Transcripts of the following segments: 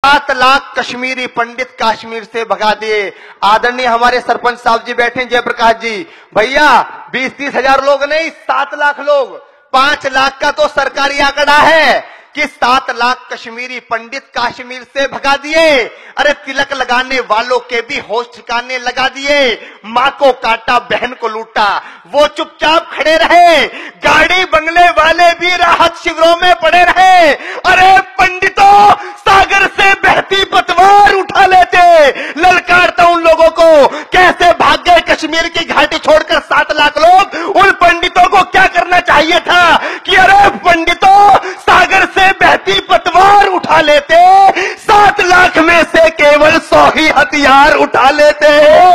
7 लाख कश्मीरी पंडित कश्मीर से भगा दिए। आदरणीय हमारे सरपंच साहब जी बैठे, जयप्रकाश जी, भैया 20-30 हजार लोग नहीं, 7 लाख लोग, 5 लाख का तो सरकारी आंकड़ा है कि 7 लाख कश्मीरी पंडित कश्मीर से भगा दिए। अरे तिलक लगाने वालों के भी होश ठिकाने लगा दिए। मां को काटा, बहन को लूटा, वो चुपचाप खड़े रहे। गाड़ी बंगले वाले भी राहत शिविरों में पड़े रहे। अरे पंडितों, सागर से बहती पतवार उठा लेते। ललकारता उन लोगों को, कैसे भाग गए कश्मीर की घाटी छोड़कर 7 लाख लोग। उन पंडितों को क्या करना चाहिए था कि अरे पंडितों, सागर से बहती पतवार उठा लेते, 7 लाख में से केवल 100 ही हथियार उठा लेते।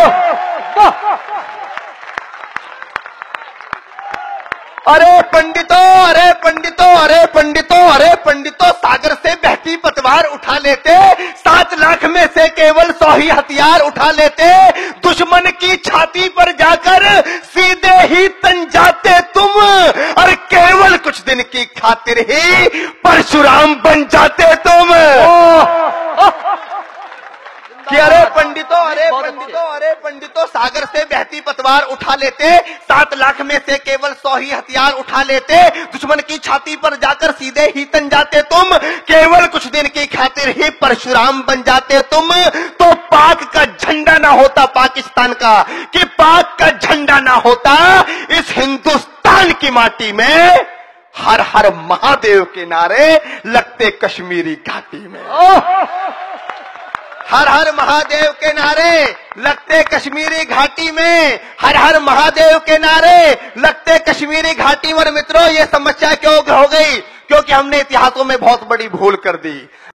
अरे पंडितों, अरे पंडितों, अरे पंडितों, अरे पंडितों, सागर से बहती पतवार उठा लेते, 7 लाख में से केवल 100 ही हथियार उठा लेते। दुश्मन की छाती पर जाकर सीधे ही तन जाते तुम, और केवल कुछ दिन की खातिर ही परशुराम बन जाते तुम। कि अरे पंडितों, अरे पंडितों, अरे पंडितों, सागर से बहती पतवार उठा लेते, 7 लाख में से केवल 100 ही हथियार उठा लेते। दुश्मन की छाती पर जाकर सीधे ही तन जाते तुम, केवल कुछ दिन की खातिर ही परशुराम बन जाते तुम। तो पाक का झंडा ना होता पाकिस्तान का, कि पाक का झंडा ना होता इस हिंदुस्तान की माटी में, हर हर महादेव के नारे लगते कश्मीरी घाटी में। हर हर महादेव के नारे लगते कश्मीरी घाटी में, हर हर महादेव के नारे लगते कश्मीरी घाटी में। मित्रों, ये समस्या क्यों हो गई? क्योंकि हमने इतिहासों में बहुत बड़ी भूल कर दी।